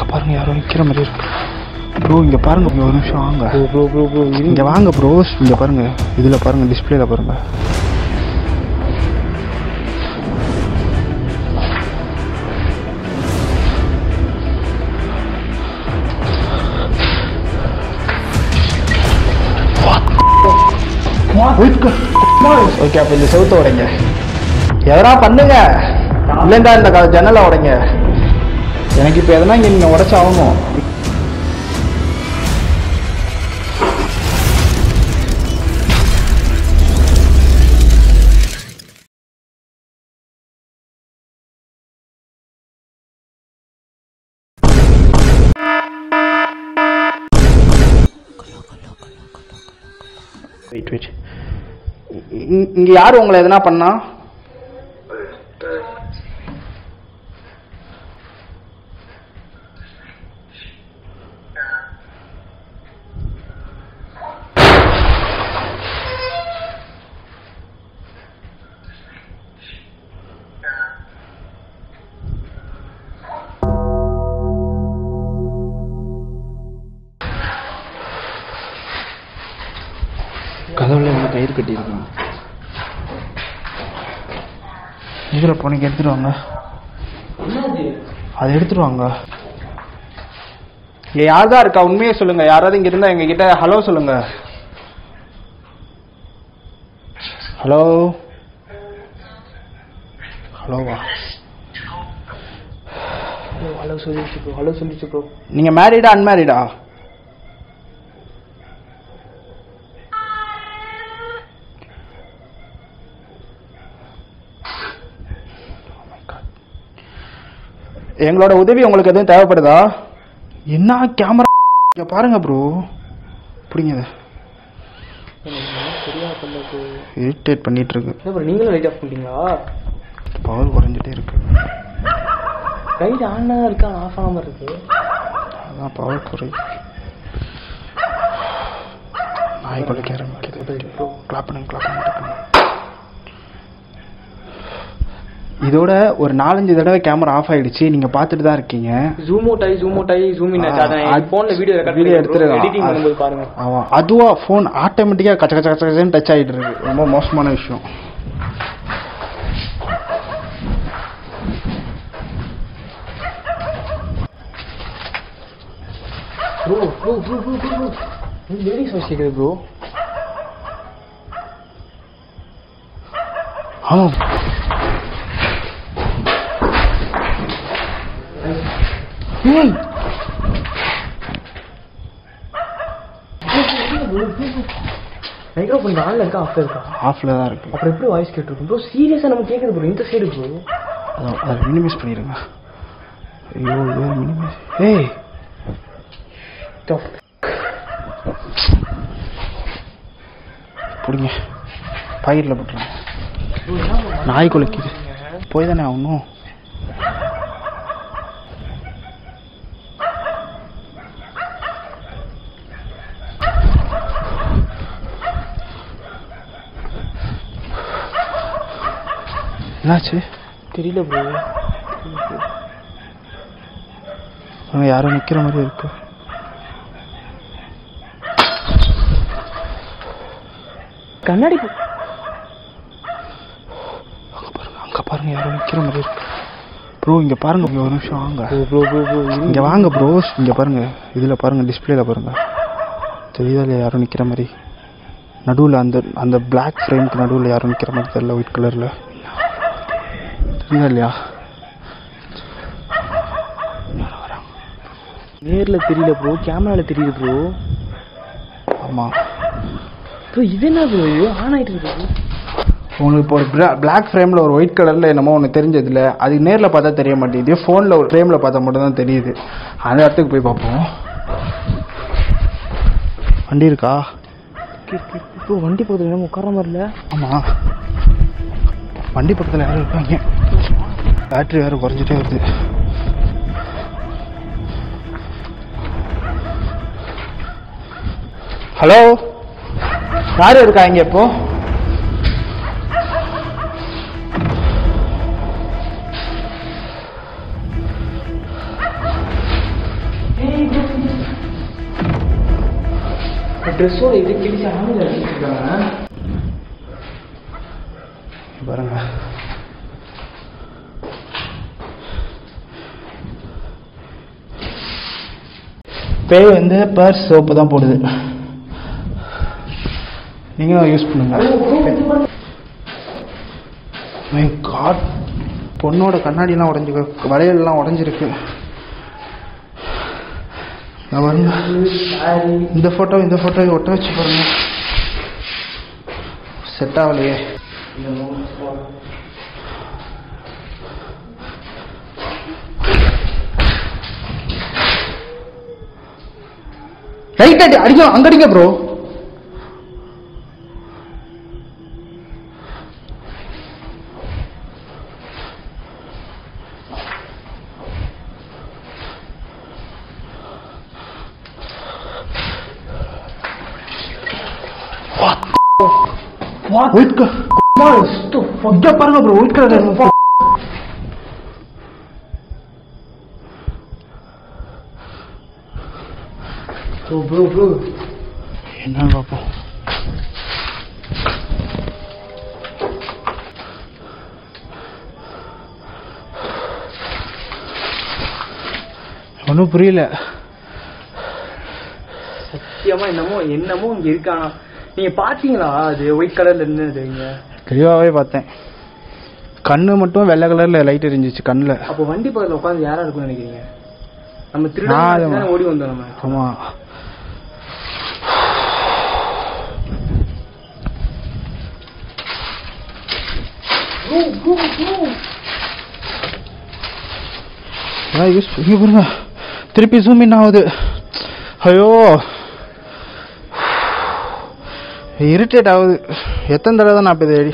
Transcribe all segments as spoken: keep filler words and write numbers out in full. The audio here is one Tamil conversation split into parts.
பாருங்க யாரோ நிக்கிற மாதிரி இருக்கு ப்ரோ. இங்க பாருங்க ஒரு நிமிஷம் வாங்க ப்ரோ. ப்ரோ ப்ரோ இங்க வாங்க ப்ரோ. இங்க பாருங்க, இதுல பாருங்க, டிஸ்பிளேல பாருங்க. ஓகே, அப்ப இந்த செவுத்த உடைங்க, எதனா பண்ணுங்க, இல்லைண்டா இந்த ஜன்னலை உடைங்க. எனக்கு இப்ப எதனா இங்க நீங்க உடைச்சாகணும். வெயிட் வெயிட் இங்க யாரு உங்களை எதனா பண்ணா? கதவுல என்ன கயிறு கட்டியிருக்காங்க. இதுல போனீங்க, எடுத்துட்டு வாங்க, அதை எடுத்துட்டு வாங்க. இங்க யார்தான் இருக்கா உண்மையே சொல்லுங்க. யாராவது இங்க இருந்தா எங்க கிட்ட ஹலோ சொல்லுங்க. ஹலோ ஹலோவா ஹலோ சொல்லிச்சு ப்ரோ. ஹலோ சொல்லிச்சு ப்ரோ. நீங்க மேரிடா அன்மேரிடா? எங்களோட உதவி உங்களுக்கு எதுவும் தேவைப்படுதா? என்ன கேமரா இங்க பாருங்க ப்ரோ. புடிங்க, இரிட்டேட் பண்ணிட்டு இருக்கு. நீங்களும் லைட் ஆஃப் பண்ணிட்டீங்களா? பவர் குறைஞ்சிட்டே இருக்கு. லைட் ஆன் தான் இருக்கா, ஆஃப் ஆகாம இருக்கு. அதான் பவர் குறை. நாய் கொலை ஆரம்பிக்குது. கிளாப் பண்ணுங்க, கிளாப் பண்ணுங்க. இதோட ஒரு நாலஞ்சு தடவை கேமரா ஆஃப் ஆயிடுச்சு. நீங்க பாத்துட்டு தான் இருக்கீங்க. ஜூம் அவுட் ஆயி ஜூம் அவுட் ஆயி ஜூம் இன் ஆச்சு. அத போன்ல வீடியோ ரெக்கார்ட் பண்ணி எடுத்துறேன். எடிட்டிங் பண்ணும்போது பாருங்க. ஆமா, அதுவா போன் ஆட்டோமேட்டிக்கா கச்ச கச்ச கச்சன்னு டச் ஆயிட்டு இருக்கு. ரொம்ப மோசமான விஷயம். Bro bro bro bro bro இந்த லேடிஸ் வாய்ஸ் கேக்குது ப்ரோ. ஆமா, ஏய் மைக்ரோஃபோன் ஆன்ல இருக்கா ஆஃப்ல இருக்கா? ஆஃப்ல தான் இருக்கு. அப்புறம் எப்படி வாய்ஸ் கேட்டிருக்கும் ப்ரோ? சீரியஸா நம்ம கேக்குது ப்ரோ. இந்த சைடு ப்ரோ. அத அத மினிமைஸ் பண்ணிருங்க. ஐயோ ஐயோ மினிமைஸ். ஏய் ஸ்டாப். புடிங்க, பையில போட்டுறேன். நாய் குலைக்குது. போய் தானே ஆகணும். என்னாச்சு தெரியல ப்ரோ. யாரும் நிக்கிற மாதிரி இருக்கு. கண்ணாடி அங்க பாருங்க, அங்க பாருங்க, யாரும் நிக்கிற மாதிரி இருக்கு ப்ரோ. இங்க பாருங்க, ஒரு நிமிஷம் வாங்க ப்ரோ. ப்ரோ ப்ரோ இங்க வாங்க ப்ரோ. இங்க பாருங்க, இதுல பாருங்க, டிஸ்பிளேல பாருங்க. தெரியுதா இல்லையா யாரும் நிக்கிற மாதிரி? நடுவில் அந்த அந்த பிளாக் ஃப்ரேம்க்கு நடுவில் யாரும் நிக்கிற மாதிரி தெரியல. ஒயிட் கலர்ல தெரியுதா இல்லையா? நேர்ல தெரியல ப்ரோ, கேமரால தெரியுது ப்ரோ. ஆமா ப்ரோ. இது என்ன ப்ரோ, இது ஆன் ஆயிட்டு இருக்கு. உங்களுக்கு இப்போ ஒரு பிளாக் ஃப்ரேம்ல ஒரு ஒயிட் கலர்ல என்னமோ ஒன்று தெரிஞ்சதுல, அது நேரில் பார்த்தா தெரிய மாட்டேங்குது. ஃபோனில் ஒரு ஃப்ரேமில் பார்த்தா மட்டும் தான் தெரியுது. அந்த இடத்துக்கு போய் பார்ப்போம். வண்டி இருக்கா? இப்போ வண்டி பக்கத்தில் என்ன உட்கார மாதிரி இல்லை? ஆமாம், வண்டி பக்கத்தில் யாரும் இருப்பாங்க. பேட்டரி வேறு குறைஞ்சிட்டே வருது. ஹலோ, யார் இருக்காங்க இப்போ? ட்ரெஸ்ஸோட இது கிழிச்சு ஆணியில் வச்சுருக்காங்க பாருங்க. பேய் வந்து பர்ஸ் சோப்பு தான் போடுது. நீங்களும் யூஸ் பண்ணுங்க. மை காட், பொண்ணோட கண்ணாடிலாம் உடஞ்சிருக்கு, வளையல்லாம் உடஞ்சிருக்கு. இந்த போட்டோ இந்த போட்டோ ஒட்ட வச்சு பாருங்க. செட் ஆகலையே. ரைட் அடி அடிக்க அங்க அடிங்க ப்ரோ. ஒயிட் கலர் பாருங்க bro, white colour. Bro bro bro என்ன பார்ப்போம். ஒன்றும் புரியல சத்தியமா. என்னமோ என்னமோ இங்க இருக்கானா? நீங்க பாத்தீங்களா? அது ஒயிட் கலர்ல இருந்ததுங்க. தெளிவாவே பார்த்தேன். கண்ணு மட்டும் வெள்ளை கலர்ல லைட் எரிஞ்சிச்சு கண்ணுல. அப்போ வண்டி பக்கத்துல உட்காந்து யாரா இருக்கும்னு நினைக்கிறீங்க? நம்ம திருட ஓடி வந்தோம் நம்ம. ஆமா. பாருங்க திருப்பி ஜூம் இன் ஆகுது. ஐயோ இரிட்டேட் ஆகுது. எத்தனை தடவை தான் நான் இப்போ தேடி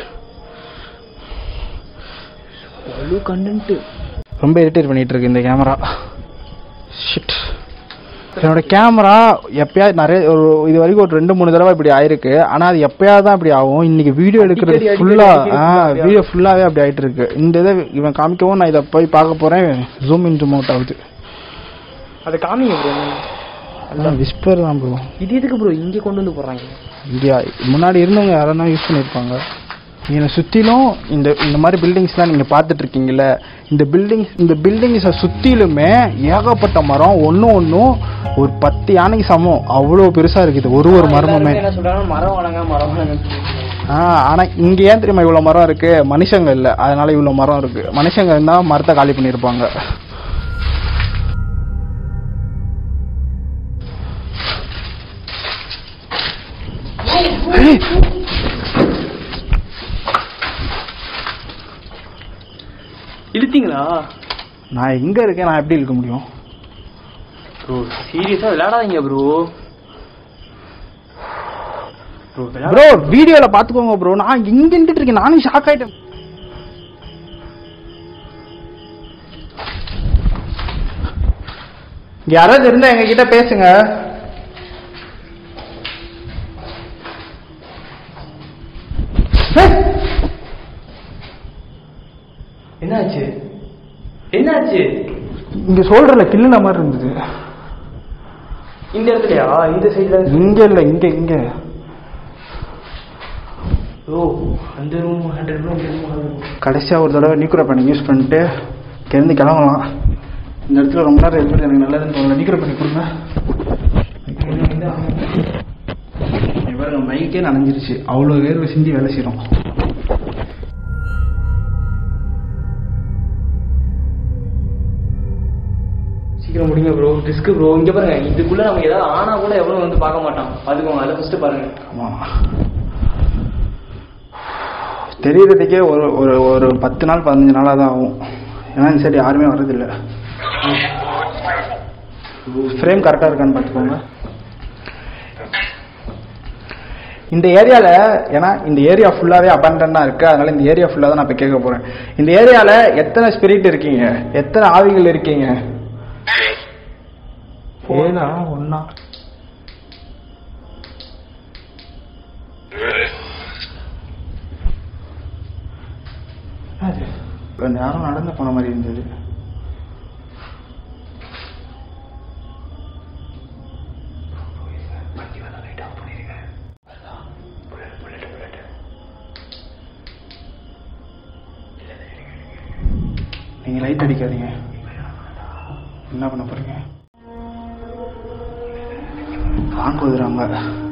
கண்டென்ட் ரொம்ப இரிட்டேட் பண்ணிட்டு இருக்கு இந்த கேமரா. ஷிட். என்னோட கேமரா எப்பயாவது நிறைய ஒரு இது வரைக்கும் ஒரு ரெண்டு மூணு தடவை இப்படி ஆயிருக்கு. ஆனால் அது எப்பயாவது தான் இப்படி ஆகும். இன்னைக்கு வீடியோ எடுக்கிறது ஃபுல்லா வீடியோ ஃபுல்லாவே அப்படி ஆயிட்டு இருக்கு. இந்த இதை இவன் காமிக்கவும் நான் இதை போய் பார்க்க போறேன். ஜூம் இன் ஜூம் அவுட் ஆகுது. அதை காமிங்க ப்ரோ. அதான் விஸ்பர் தான் ப்ரோ. இது எதுக்கு ப்ரோ இங்கே கொண்டு வந்து போடுறாங்க? இந்தியா முன்னாடி இருந்தவங்க யாரெல்லாம் யூஸ் பண்ணியிருப்பாங்க. என்னை சுற்றிலும் இந்த இந்த மாதிரி பில்டிங்ஸ்லாம் நீங்கள் பார்த்துட்டு இருக்கீங்கல்ல, இந்த பில்டிங்ஸ் இந்த பில்டிங்ஸை சுற்றிலுமே ஏகப்பட்ட மரம், ஒன்றும் ஒன்றும் ஒரு பத்து யானைக்கு சமம், அவ்வளோ பெருசாக இருக்குது ஒரு ஒரு மரமுமே. என்ன சொல்றாங்க? மரம் வளங்க மரம் வளங்க. ஆ ஆனால் இங்கே ஏன் தெரியுமா இவ்வளோ மரம் இருக்குது? மனுஷங்க இல்லை, அதனால இவ்வளோ மரம் இருக்குது. மனுஷங்க இருந்தால் மரத்தை காலி பண்ணியிருப்பாங்க. இழுத்தீங்களா? நான் எங்க இருக்கேன், நான் எப்படி இழுக்க முடியும் ப்ரோ? சீரியஸா விளையாடாதீங்க ப்ரோ. ப்ரோ வீடியோல பாத்துக்கோங்க ப்ரோ. நான் இங்க நின்னுட்டு இருக்கேன், நானும் ஷாக் ஆயிட்டேன். யாராவது இருந்தா எங்க கிட்ட பேசுங்க. என்னாச்சு என்னாச்சு? இங்க சொல்றல கில்லுன மாதிரி இருந்தது. இந்த இடத்துலயா? இந்த சைடுல? இங்க இல்ல, இங்க இங்க. ஓ அந்த ரூம் ஹண்ட்ரட் ரூம். கடைசியா ஒரு தடவை நியூக்ரோ பண்ணி யூஸ் பண்ணிட்டு கிளம்பி கிளம்பலாம். இந்த இடத்துல ரொம்ப நேரம் இருக்கிறது எனக்கு நல்லதுன்னு தோணல. நியூக்ரோ பண்ணி கொடுங்க. பாருங்க மைக்கே நனைஞ்சிருச்சு, அவ்வளோ வேர்வை சிந்தி வேலை செய்யறோம். சீக்கிரம் முடிங்க ப்ரோ, ரிஸ்க் ப்ரோ. இங்க பாருங்க, இதுக்குள்ள நம்ம ஏதாவது ஆனா கூட எவ்வளவு வந்து பார்க்க மாட்டான். அதுக்கு அதை ஃபர்ஸ்ட் பாருங்க. ஆமா தெரியறதுக்கே ஒரு ஒரு ஒரு பத்து நாள் பதினஞ்சு நாளாக தான் ஆகும். ஏன்னா இந்த சைடு யாருமே வர்றதில்லை. ஃப்ரேம் கரெக்டாக இருக்கான்னு பார்த்துக்கோங்க. இந்த ஏரியாவில், ஏன்னா இந்த ஏரியா ஃபுல்லாகவே அபண்டனாக இருக்குது, அதனால இந்த ஏரியா ஃபுல்லாக தான் நான் இப்போ கேட்க போகிறேன். இந்த ஏரியாவில் எத்தனை ஸ்பிரிட் இருக்கீங்க, எத்தனை ஆவிகள் இருக்கீங்க? ஏழா ஒன்னா? கொஞ்ச நேரம் நடந்து போன மாதிரி இருந்தது. வண்டி வேலை லைட் ஆஃப் பண்ணிருக்கேன். லைட் அடிக்காதீங்க. என்ன பண்ண போறீங்க? வாங்க குதிராங்க.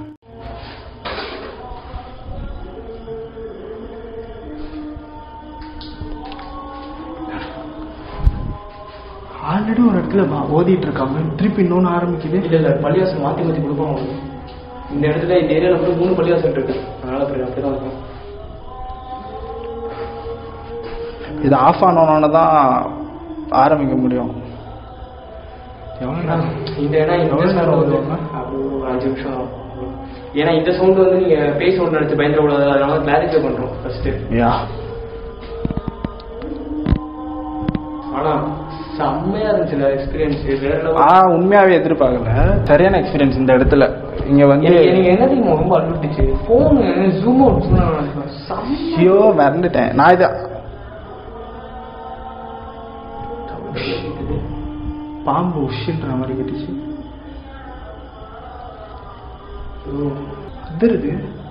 ஆல்ரெடி ஒரு இடத்துல ஓதிட்டு இருக்காங்க, திருப்பி இன்னொன்று ஆரம்பிக்குது. இல்லை இல்லை, பள்ளிவாசல் மாற்றி மாற்றி கொடுப்பாங்க. இந்த இடத்துல இந்த ஏரியாவில் வந்து மூணு பள்ளிவாசல் இருக்கு, அதனால அப்படி அப்படிதான் இருக்கும். இது ஆஃப் ஆனோன்னு தான் ஆரம்பிக்க முடியும். எவ்வளோ இந்த இடம் எவ்வளோ நேரம் வருவாங்க? அப்படி ஒரு அஞ்சு நிமிஷம் ஆகும். ஏன்னா இந்த சவுண்ட் வந்து நீங்க பேய் சவுண்ட் நினைச்சு பயந்துடக்கூடாது, அதனால கிளாரிஃபை பண்றோம் ஃபர்ஸ்ட். யா ஆனா செம்மையா இருந்துச்சு எக்ஸ்பீரியன்ஸ். ஆ உண்மையாவே எதிர்பார்க்கல, சரியான எக்ஸ்பீரியன்ஸ் இந்த இடத்துல. இங்க வந்து எனக்கு என்ன தெரியுமா ரொம்ப அழுட்டுச்சு, போனு ஜூம் அவுட் ஐயோ மறந்துட்டேன் நான். இதை பாம்பு உஷின்ற மாதிரி கட்டிச்சு. அதிருது.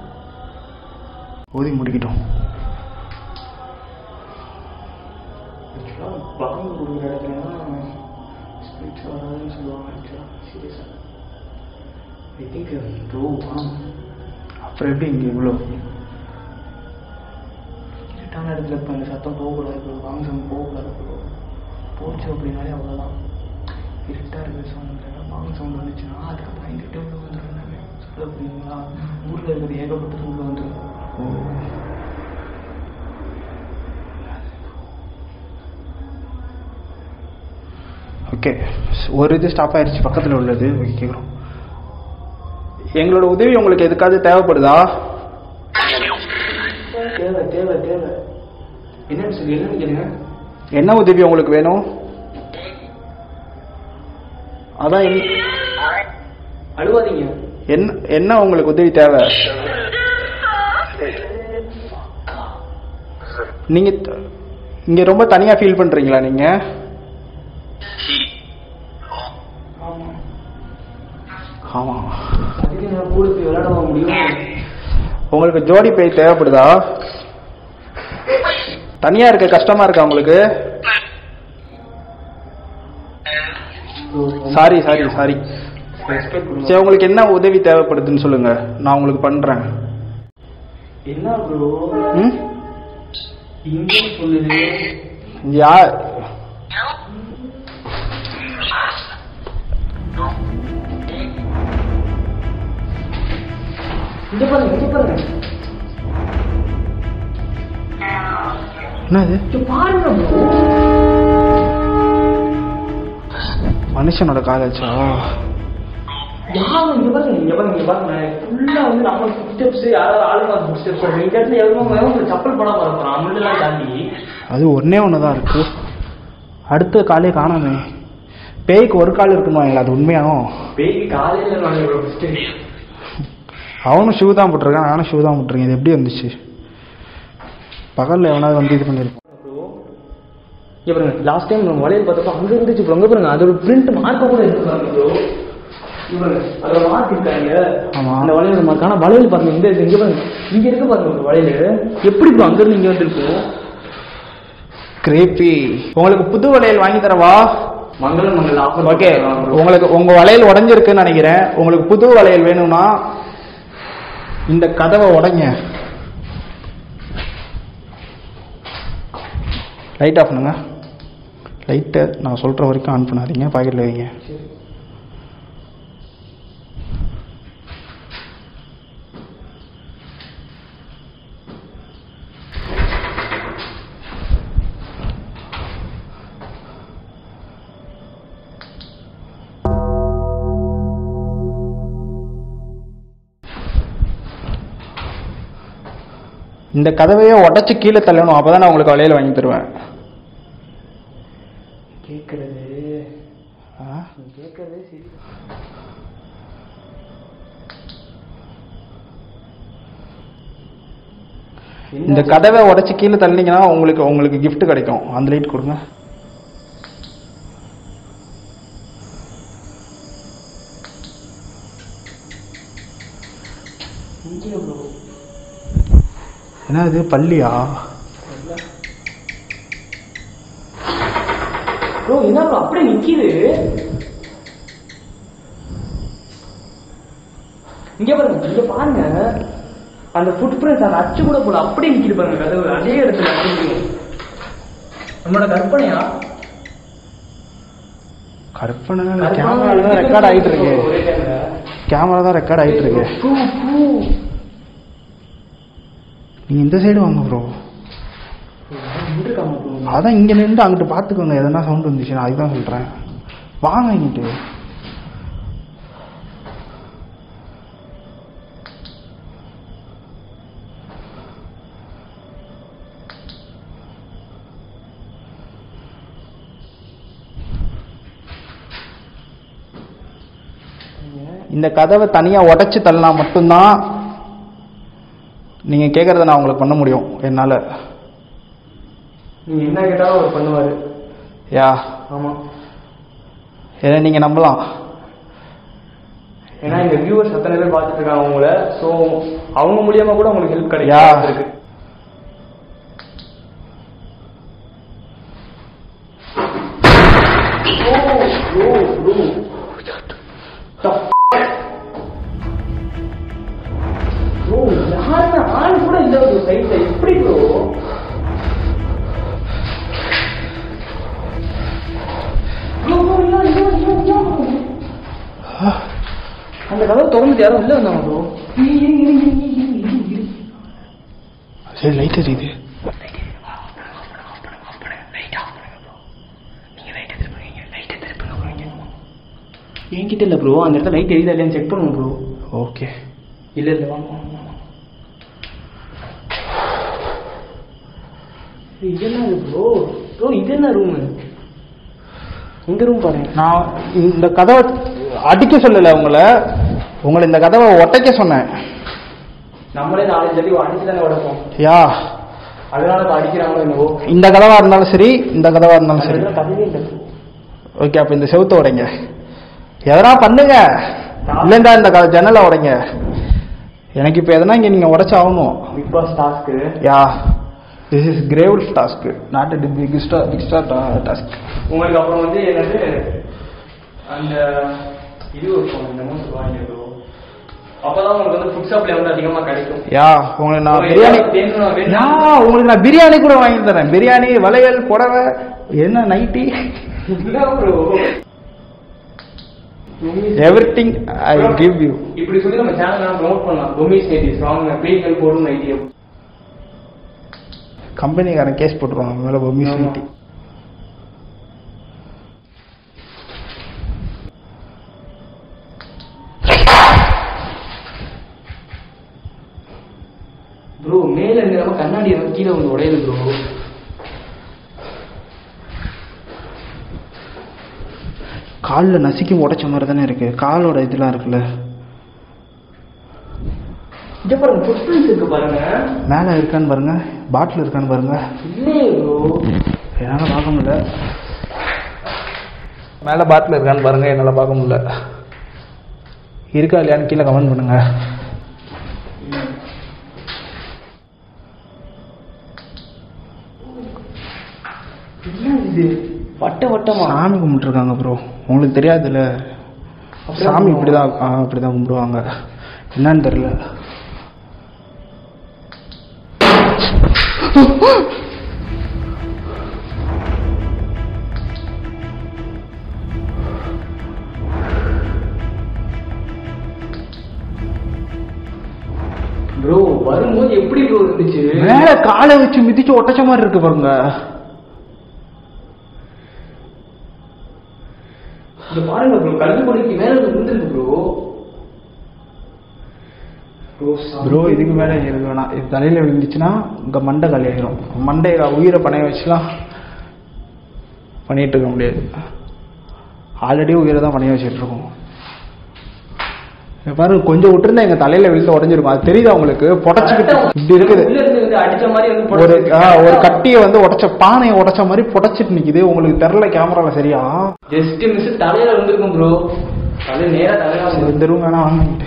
ஓதி முடிக்கிட்டோம். பாம்பு கொடுக்குற இடத்துலனா ஸ்பிரிட்ஸ் வராதுன்னு சொல்லுவாங்க. ஆக்சுவலாக சீரியஸாக ஐ திங்க் ப்ரோ. அப்புறம் எப்படி இங்கே இவ்வளோ இருட்டான இடத்துல இப்போ அந்த சத்தம் போகக்கூடாது, பாம்பு சவுண்ட் போகக்கூடாது. போச்சு அப்படின்னாலே அவ்வளோதான். இருட்டாக இருக்கிற சவுண்டில் பாம்பு சவுண்ட் வந்துச்சுன்னா அதுக்கு பயந்துட்டு உள்ள வந்துடுறாங்க. சொல்ல புரியுங்களா? ஊரில் இருக்கிறது ஏகப்பட்டது உள்ள வந்துடும். ஓகே, ஒரு இது ஸ்டாப் ஆயிடுச்சு, பக்கத்தில் உள்ளது. ஓகே கேட்குறோம். எங்களோட உதவி உங்களுக்கு எதுக்காவது தேவைப்படுதா? தேவை தேவை தேவை. என்னன்னு சொல்லி என்னன்னு கேளுங்க. என்ன உதவி உங்களுக்கு வேணும்? அதான் அழுவாதீங்க. என்ன என்ன உங்களுக்கு உதவி தேவை? நீங்க இங்க ரொம்ப தனியா ஃபீல் பண்றீங்களா நீங்க? ஆமா. அதுக்கு நான் கூட போய் விளையாட முடியும். உங்களுக்கு ஜோடி பேய் தேவைப்படுதா? தனியா இருக்க கஷ்டமா இருக்கா உங்களுக்கு? சாரி சாரி சாரி சரி, உங்களுக்கு என்ன உதவி தேவைப்படுதுன்னு சொல்லுங்க, நான் உங்களுக்கு பண்றேன். என்ன ப்ரோ? ம் இங்க சொல்லுது யார்? இங்க பாருங்க, இங்க பாருங்க. என்னது? பாருங்க ப்ரோ, மனுஷனோட காலாச்சா? யாரும் இங்க பாருங்க, இங்க பாருங்க, இங்க பாருங்க. ஃபுல்லா வந்து நம்ம ஃபுட்ஸ்டெப்ஸ், யாராவது ஆளுங்க ஃபுட்ஸ்டெப்ஸ். இந்த இடத்துல எவ்வளவு சப்பல் படம் வரப்போம் அம்மெல்லாம் தாண்டி. அது ஒன்னே ஒண்ணுதான் இருக்கு, அடுத்த காலே காணாமே. பேய்க்கு ஒரு கால் இருக்குமா? அது உண்மையாகும். பேய்க்கு காலையில நான் அவனும் ஷூ தான் போட்டிருக்கான், நானும் ஷூ தான் போட்டிருக்கேன். இது எப்படி வந்துச்சு? பகல்ல எவனாவது வந்து இது பண்ணிருக்கோம். இங்க பாருங்க, லாஸ்ட் டைம் நம்ம வளையல் பார்த்தப்ப அங்க இருந்துச்சு ப்ரோ. அங்க பாருங்க, அதோட பிரிண்ட் மார்க்க கூட எடுத்துருக்காங்க ப்ரோ. இவங்க அதோட மார்க் இருக்காங்க. ஆமா, அந்த வளையல் மார்க். ஆனா வளையல் பாருங்க, இந்த இங்க பாருங்க, இங்க இருக்கு பாருங்க ஒரு வளையல். எப்படி ப்ரோ அங்க இருந்து இங்க வந்துருக்கும்? கிரேப்பி. உங்களுக்கு புது வளையல் வாங்கி தரவா? மங்களம் மங்களம் ஆஃபர். ஓகே, உங்களுக்கு உங்க வளையல் உடஞ்சிருக்குன்னு நினைக்கிறேன். உங்களுக்கு புது வளையல் வேணும்னா இந்த கதவை உடைங்க. லைட் ஆஃப் பண்ணுங்க. லைட்டை நான் சொல்ற வரைக்கும் ஆன் பண்ணாதீங்க, பாக்கெட்ல வைங்க. இந்த கதவையே உடைச்சு கீழே தள்ளணும், அப்பதான் நான் உங்களுக்கு வளையல் வாங்கி தருவேன். கேட்கறது கேட்கறதே சரி. இந்த கதவை உடைச்சு கீழே தள்ளினீங்கன்னா உங்களுக்கு உங்களுக்கு கிஃப்ட் கிடைக்கும். அந்த லைட் கொடுங்க. என்ன இது பள்ளியா? ப்ரோ என்ன ப்ரோ அப்படியே நிக்குது. இங்க பாருங்க, இங்க பாருங்க, அந்த ஃபுட் பிரிண்ட் அந்த அச்சு கூட போல அப்படியே நிக்குது பாருங்க. கதவு அதே இடத்துல அப்படியே. நம்மளோட கற்பனையா? கற்பனை கேமரா தான் ரெக்கார்ட் ஆகிட்டு இருக்கு. கேமரா தான் ரெக்கார்ட் ஆகிட்டு இருக்கு. நீங்க இந்த சைடு வாங்க ப்ரோ. அதான் இங்க நின்று அங்கிட்டு பாத்துக்கோங்க. எதனா சவுண்ட் வந்துச்சுன்னா அதுதான் சொல்றேன். வாங்க இங்கிட்டு. இந்த கதவை தனியா உடைச்சு தள்ளனா மட்டும்தான் நீங்க கேட்கறத நான் உங்களுக்கு பண்ண முடியும் என்னால. நீங்க என்ன கேட்டாலும் அவர் பண்ணுவாரு. யா ஆமா, ஏன்னா நீங்க நம்பலாம். ஏன்னா இந்த வியூவர்ஸ் அத்தனை பேர் பார்த்துட்டு இருக்காங்க உங்களை. ஸோ அவங்க மூலியமா கூட உங்களுக்கு ஹெல்ப் கிடைக்கும். இருக்கு ஆள் கூட இல்ல சைட்ல. எப்படி ப்ரோ அந்த கதவை திறந்துட்டு யாரும் உள்ள வந்தாங்க ப்ரோ. சரி லைட் எரியுது. என்கிட்ட இல்ல ப்ரோ, அந்த இடத்துல லைட் எரியுதா இல்லையான்னு செக் பண்ணுங்க ப்ரோ. ஓகே. இல்ல இல்ல வாங்க. இது என்ன ப்ரோ? ப்ரோ இது என்ன ரூம்? இந்த ரூம் பாருங்க. நான் இந்த கதவை அடிக்க சொல்லல உங்களை, உங்களை இந்த கதவை ஒட்டைக்க சொன்னேன். நம்மளே நாலஞ்சு அடி அடிச்சு தானே உடைப்போம். யா அதனால அடிக்கிறாங்களோ என்னவோ. இந்த கதவா இருந்தாலும் சரி, இந்த கதவா இருந்தாலும் சரி. கதவே இல்லை. ஓகே, அப்ப இந்த செவுத்த உடைங்க. எதனா பண்ணுங்க. இல்லைண்டா இந்த ஜன்னலை உடைங்க. எனக்கு இப்ப எதனா இங்க நீங்க உடைச்சு ஆகணும். Big boss task. Yeah this is gravel task, not a big star big star task. உங்களுக்கு அப்புறம் வந்து என்னது அந்த இது இருக்கும், இந்த மூணு வாங்கிடுவோம். அப்பதான் உங்களுக்கு வந்து ஃபுட் சப்ளை வந்து அதிகமா கிடைக்கும். யா உங்களுக்கு நான் பிரியாணி யா உங்களுக்கு நான் பிரியாணி கூட வாங்கி தரேன். பிரியாணி, வளையல், புடவை, என்ன nightie, everything I give you. இப்படி சொல்லி நம்ம சேனல் ப்ரோமோட் பண்ணலாம். பொம்மிஸ் நைட்டிஸ் வாங்க, ப்ரீகள் போடும் நைட்டி. கம்பெனிக்காரன் கேஸ் போட்டுருவாங்க மேல பொம்மிஸ் நைட்டி. ப்ரோ மேல இருந்து நம்ம கண்ணாடி கீழே வந்து உடையுது ப்ரோ. காலில் நசுக்கி உடைச்ச மாதிரி தானே இருக்கு. காலோட இதெல்லாம் இருக்குல்ல. இங்க பாருங்க, ஃபுட்பிரிண்ட்ஸ் இருக்கு பாருங்க. மேல இருக்கான்னு பாருங்க, பாட்டில் இருக்கான்னு பாருங்க. இல்லையே ப்ரோ, என்னால பார்க்க முடியல. மேல பாட்டில் இருக்கான்னு பாருங்க, என்னால பார்க்க முடியல. இருக்கா இல்லையான்னு கீழே கமெண்ட் பண்ணுங்க. வட்ட வட்டமா சாமி கும்பிட்டுருக்காங்க ப்ரோ. உங்களுக்கு தெரியாதுல்ல, சாமி இப்படிதான் இப்படிதான் கும்பிடுவாங்க. என்னன்னு தெரியல. ப்ரோ வரும்போது எப்படி ப்ரோ இருந்துச்சு? மேல காலை வச்சு மிதிச்சு ஒட்டச்ச மாதிரி இருக்கு பாருங்க. இங்க பாருங்க ப்ரோ, கல்லு கொடிக்கு மேல இருந்துருக்கு ப்ரோ. ப்ரோ இதுக்கு மேல இருக்க வேணாம். இது தலையில விழுந்துச்சுன்னா உங்க மண்டை கலையாயிரும். மண்டை உயிரை பணைய வச்சுலாம் பண்ணிட்டு இருக்க முடியாது. ஆல்ரெடி உயிரை தான் பணைய வச்சுட்டு இருக்கோம். பாருங்க, கொஞ்சம் விட்டுருந்தா எங்க தலையில விழுந்து உடஞ்சிருக்கும். அது தெரியுதா உங்களுக்கு? புடச்சுக்கிட்டு இப்படி இருக்குது. ஒரு ஒரு கட்டியை வந்து உடைச்ச பானையை உடைச்ச மாதிரி புடைச்சிட்டு நிக்குது. உங்களுக்கு தெரியல கேமரால சரியா? ஜஸ்ட் மிஸ் தலையில விழுந்திருக்கும் ப்ரோ. தலை நேரா தலையில. இந்த ரூம் வேணா வாங்கிட்டு.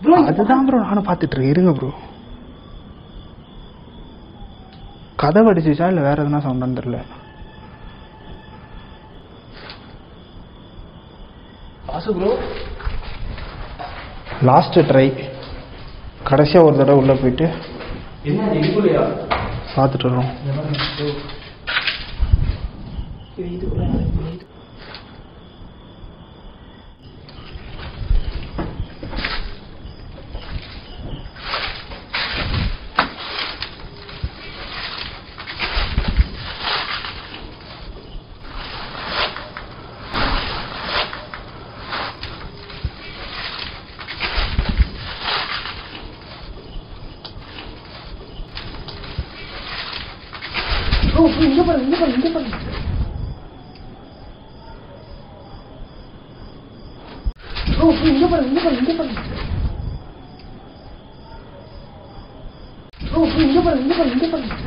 அதுதான் ப்ரோ நானும் பார்த்துட்டு இருக்கேன். இருங்க ப்ரோ, கதவு அடிச்சிச்சா இல்லை வேற எதுனா சவுண்டான்னு தெரியல. வாசு ப்ரோ லாஸ்ட் ட்ரை, கடைசியாக ஒரு தடவை உள்ளே போயிட்டு என்ன இதுக்குள்ளயா பார்த்துட்டு வரோம். இங்க பாருங்க இங்க பாருங்க இங்க பாருங்க ப்ரோ இங்க பாருங்க இங்க பாருங்க இங்க பாருங்க ப்ரோ இங்க பாருங்க இங்க பாருங்க இங்க பாருங்க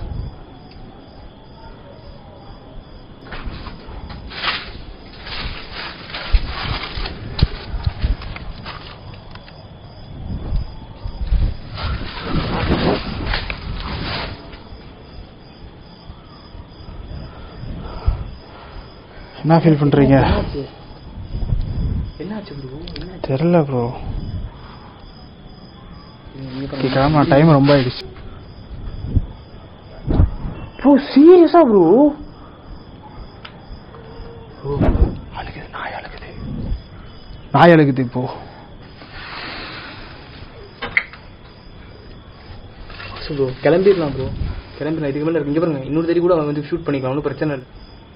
என்ன ஃபீல் பண்ணுறீங்க? என்னாச்சு ப்ரோ? தெரியல ப்ரோ, கிளம்ப டைம் ரொம்ப ஆயிடுச்சு ப்ரோ. சீரியஸா ப்ரோ? அழுகுது, நாய் அழுகுது, நாய் அழுகுது. இப்போ ப்ரோ கிளம்பிடலாம் ப்ரோ, கிளம்பிடலாம். இதுக்கு மேலே இங்கே பாருங்க, இன்னொரு தேடி கூட அவன் வந்து ஷூட் பண்ணிக்கலாம், ஒன்றும் பிரச்சனை இல்லை.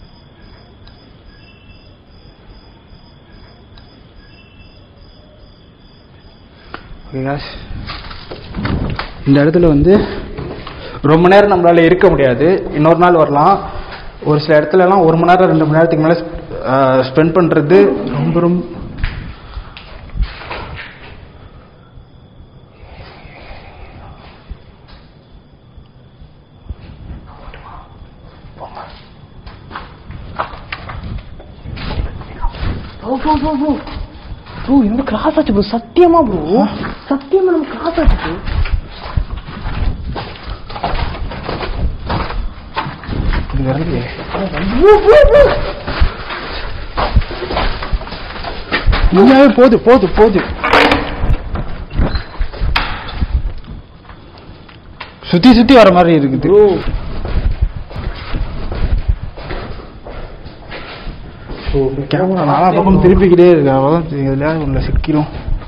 இந்த இடத்துல வந்து ரொம்ப நேரம் நம்மளால இருக்க முடியாது. இன்னொரு நாள் வரலாம். ஒரு சில இடத்துலலாம் ஒரு மணி நேரம் ரெண்டு மணி நேரத்துக்கு மேலே ஸ்பெண்ட் பண்ணுறது ரொம்ப ரொம்ப ப்ரோ இந்த கிராஸ் ஆச்சு ப்ரோ, சத்தியமா ப்ரோ, சத்தியமா நம்ம கிராஸ் ஆச்சு ப்ரோ. உண்மையாவே போது போது போது சுத்தி சுத்தி வர மாதிரி இருக்குது ப்ரோ. கேமரா நாலா பக்கம் திருப்பிக்கிட்டே இருக்கு, அவ்வளோதான் இதுல உள்ள சிக்கிடும்.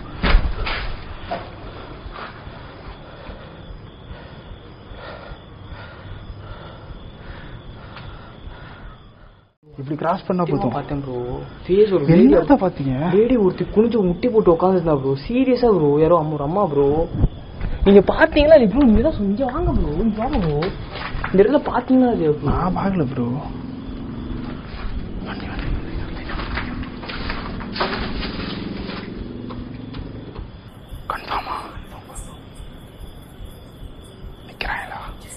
இப்படி கிராஸ் பண்ணா போதும். பார்த்தேன் ப்ரோ, சீரியஸ் ஒரு என்னத்த பாத்தீங்க? லேடி ஒருத்தி குனிஞ்சு முட்டி போட்டு உட்காந்துருந்தா ப்ரோ. சீரியஸா ப்ரோ, யாரோ அம்மா ஒரு அம்மா ப்ரோ. நீங்க பாத்தீங்களா ப்ரோ? நீங்க தான் இங்க வாங்க ப்ரோ, இங்க வாங்க ப்ரோ. இந்த இடத்துல பாத்தீங்களா? நான் பார்க்கல ப்ரோ. கன்ஃபார்மா நிக்கிறாங்களா?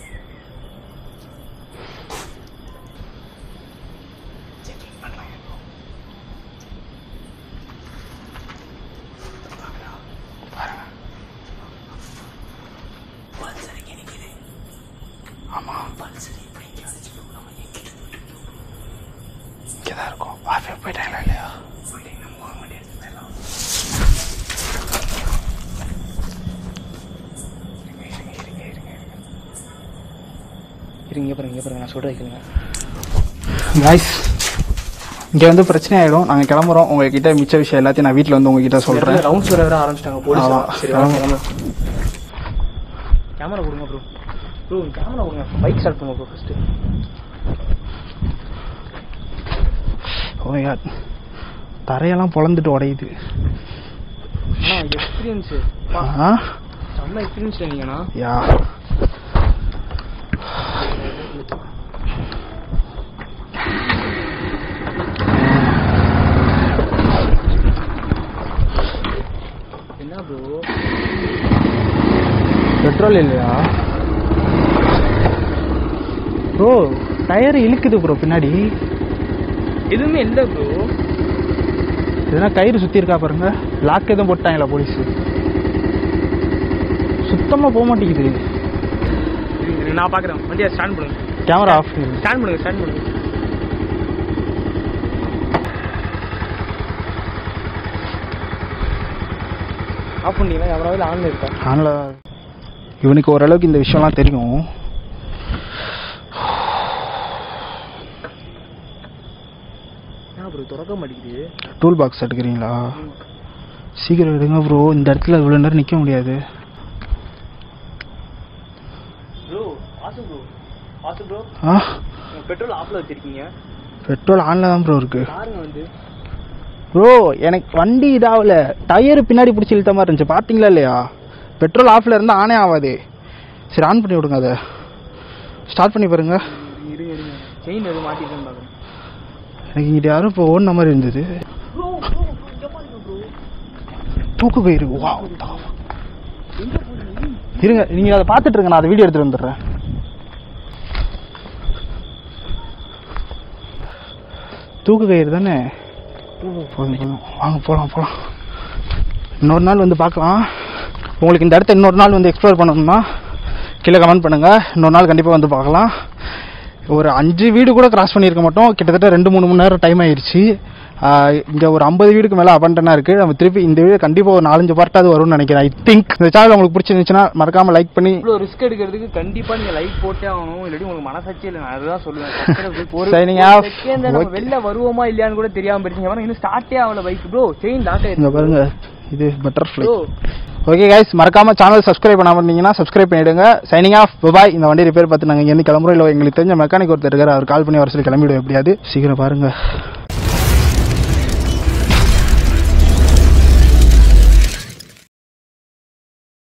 ஆமா இங்கதான் இருக்கும். ஆஃபே போயிட்டாங்களா இல்லையா? இங்க பாருங்க இங்க பாருங்க, நான் சொல்றேன் கேளுங்க. கைஸ், இங்கே வந்து பிரச்சனை ஆகிடும். நாங்கள் கிளம்புறோம். உங்ககிட்ட மிச்ச விஷயம் எல்லாத்தையும் நான் வீட்டில் வந்து உங்ககிட்ட சொல்கிறேன். ரவுண்ட்ஸ் வர வர ஆரம்பிச்சிட்டாங்க போலீஸ். சரி வாங்க, கேமரா கொடுங்க ப்ரோ. ப்ரோ கேமரா கொடுங்க, பைக் ஸ்டார்ட் பண்ணுங்க ப்ரோ ஃபர்ஸ்ட். ஓ யா, தரையெல்லாம் பொழந்துட்டு உடையுது. அண்ணா எக்ஸ்பீரியன்ஸ், ஆ செம்ம எக்ஸ்பீரியன்ஸ் நீங்கண்ணா. யா என்ன ப்ரோ, பெட்ரோல் இல்லையா ப்ரோ? டயர் இழுக்குது ப்ரோ பின்னாடி. எதுவுமே இல்லை ப்ரோ. எதுனா கயிறு சுற்றி இருக்கா பாருங்க. லாக் எதுவும் போட்டாங்களா போலீஸு? சுத்தமாக போக மாட்டேங்குது. நான் பார்க்குறேன். வண்டியை ஸ்டாண்ட் பண்ணுங்க. கேமரா ஆஃப் ஸ்டாண்ட் பண்ணுங்க ஸ்டாண்ட் பண்ணுங்க. ஆஃப் பண்ணிங்களா? கேமராவில் ஆன்ல இருக்கா? ஆன்ல. இவனுக்கு ஓரளவுக்கு இந்த விஷயம்லாம் தெரியும். ப்ரோ திறக்க மாட்டேங்குது. டூல் பாக்ஸ் எடுக்கிறீங்களா? சீக்கிரம் எடுங்க ப்ரோ. இந்த இடத்துல இவ்வளோ நேரம் நிற்க முடியாது. ப்ரோ ஆசு ப்ரோ ஆசு ப்ரோ ஆ பெட்ரோல் ஆஃப்ல வச்சிருக்கீங்க. பெட்ரோல் ஆன்ல தான் ப்ரோ இருக்கு. பாருங்க வந்து ப்ரோ எனக்கு வண்டி இதாகல, டயர் பின்னாடி பிடிச்சி இழுத்த மாதிரி இருந்துச்சு. பார்த்தீங்களா இல்லையா? பெட்ரோல் ஆஃப்ல இருந்தால் ஆனே ஆகாது. சரி ஆன் பண்ணி விடுங்க. அதை ஸ்டார்ட் பண்ணி பாருங்க. இருங்க இருங்க செயின் எதுவும் மாட்டிருக்கேன்னு பார்க்குறேன். எனக்கு இங்கிட்ட யாரும் இப்போ ஓடின மாதிரி இருந்தது. தூக்கு கயிறு. வா இருங்க, நீங்கள் அதை பார்த்துட்டு இருங்க, நான் அதை வீடியோ எடுத்துகிட்டு வந்துடுறேன். தூக்கு கயிறு தானே? போதும் போதும் வாங்க போகலாம் போகலாம். இன்னொரு நாள் வந்து பார்க்கலாம். உங்களுக்கு இந்த இடத்த இன்னொரு நாள் வந்து எக்ஸ்ப்ளோர் பண்ணணும்னா கீழே கமெண்ட் பண்ணுங்கள். இன்னொரு நாள் கண்டிப்பாக வந்து பார்க்கலாம். ஒரு அஞ்சு வீடு கூட கிராஸ் பண்ணியிருக்க மாட்டோம். கிட்டத்தட்ட ரெண்டு மூணு மணி நேரம் டைம் ஆயிடுச்சு. இங்கே ஒரு ஐம்பது வீடுக்கு மேலே அபண்டனாக இருக்குது. நம்ம திருப்பி இந்த வீடு கண்டிப்பாக ஒரு நாலஞ்சு பார்ட்டாவது வரும்னு நினைக்கிறேன். ஐ திங்க் இந்த சேனல் உங்களுக்கு பிடிச்சிருந்துச்சுன்னா மறக்காமல் லைக் பண்ணி. இவ்வளோ ரிஸ்க் எடுக்கிறதுக்கு கண்டிப்பாக நீங்கள் லைக் போட்டே ஆகணும். இல்லாட்டி உங்களுக்கு மனசாட்சி இல்லை. நான் அதுதான் சொல்லுவேன். Signing off. நம்ம வெளில வருவோமா இல்லையான்னு கூட தெரியாமல் போயிருக்கீங்க. இன்னும் ஸ்டார்ட்டே ஆகல பைக் ப்ரோ. செயின் லாக் ஆயிடுச்சு. இங்கே பாருங்க, இது பட்டர்ஃப்ளை. ஓகே கைஸ், மறக்காம சேனல் சப்ஸ்கிரைப் பண்ணாம இருந்தீங்கன்னா சப்ஸ்கிரைப் பண்ணிடுங்க. Signing off. பாய். இந்த வண்டி ரிப்பேர் பார்த்து நாங்கள் இங்கேருந்து கிளம்புறோம். இல்லை எங்களுக்கு தெரிஞ்ச மெக்கானிக் ஒருத்தர் இருக்காரு, அவர் கால் பண்ணி வர சொல்லி கிளம்பிடுவோம் எப்படியாவது. சீக்கிரம் பாருங்க.